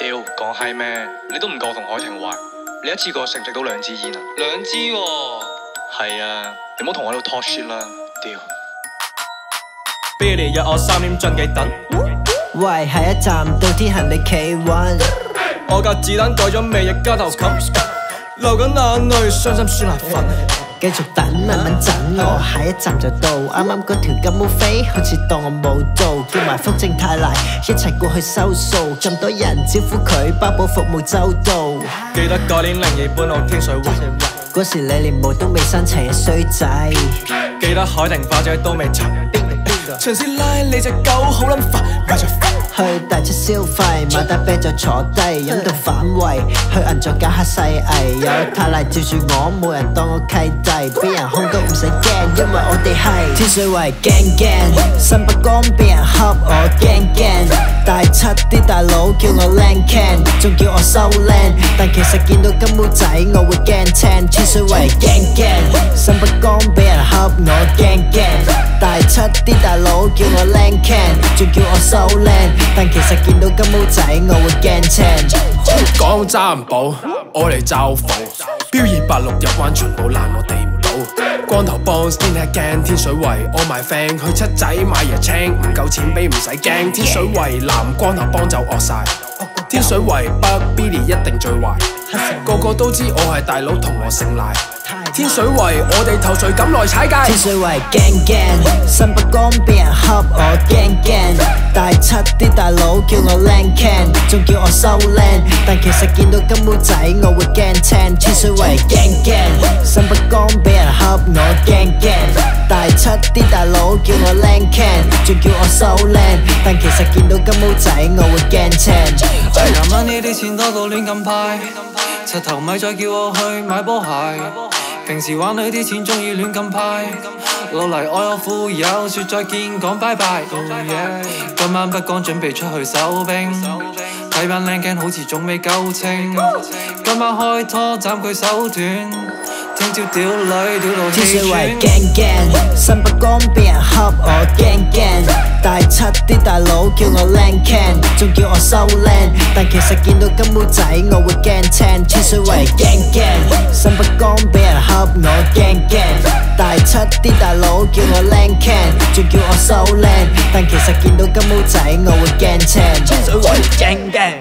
屌，講閪咩？你都唔夠同海婷壞，你一次過食唔食到2支煙啊？2支喎。係啊，你唔好同我喺度 talk shit 啦，屌。Billy 約我3點進記等。 喂，下一站到天行你企穩。 我架子彈改咗味，亦加頭冚，流緊眼淚，傷心酸辣粉。 繼續等，慢慢整我，下一站就到。啱啱嗰條金毛飛，好似當我冇到，叫埋福正太奶一齊過去收數。咁多人招呼佢，包保服務周到。 記得嗰年02搬到天水圍， 嗰時你連毛都未生齊嘅衰仔。 記得海婷花姐都未塵，長線拉你隻狗好撚煩，買着去大出消費，買大啤酒坐低，飲到反胃，去銀座搞下細藝，有太奶照住我，冇人當我契弟，俾人兇都唔使驚，因為我哋係天水圍 gang gang， 新北江俾人恰我驚驚，大七啲大佬叫我靚 can， 仲叫我收靚，但其實見到金毛仔我會驚青，天水圍 gang gang， 新北江俾人恰我驚驚，大七啲大佬叫我靚 can， 仲叫我收靚。但其實見到金毛仔我會驚青。 講揸唔保，我嚟罩火，標286入彎全部爛我地唔到。光頭幫先係驚天水圍，我埋 friend 去七仔買椰青，唔夠錢俾唔使驚。天水圍南光頭幫就惡晒，天水圍北 Billy 一定最壞，個個都知我係大佬同我姓賴。天水圍我哋頭誰敢來踩界？ 天水圍 gang gang， 新北江俾人恰我驚驚，大七啲大佬叫我靚 can， 仲叫我收靚，但其實見到金毛仔我會驚青。天水圍 gang gang， 新北江俾人恰我驚驚，大七啲大佬叫我靚 can， 仲叫我收靚，但其實見到金毛仔我會驚青。 廿蚊呢啲錢多到亂咁派，柒頭咪再叫我去買波鞋。平時玩女啲錢鍾意亂咁派，老嚟愛我富有，説再見講拜拜。今晚北江準備出去收兵，睇班靚 gang 好似仲未夠稱，今晚開拖斬佢手斷，聽朝屌女屌到天水圍氣 gang gang， 新北江俾人恰我驚驚，大七啲大佬叫我靚 can， 仲叫我收靚，但其實見到金毛仔我會驚青。天水圍 gang gang， 新北江俾人恰我驚驚，大七啲大佬叫我靚 can， 仲叫我收靚，但其實見到金毛仔我會驚青。天水圍 gang gang。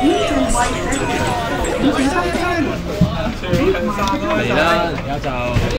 嚟啦，而家就。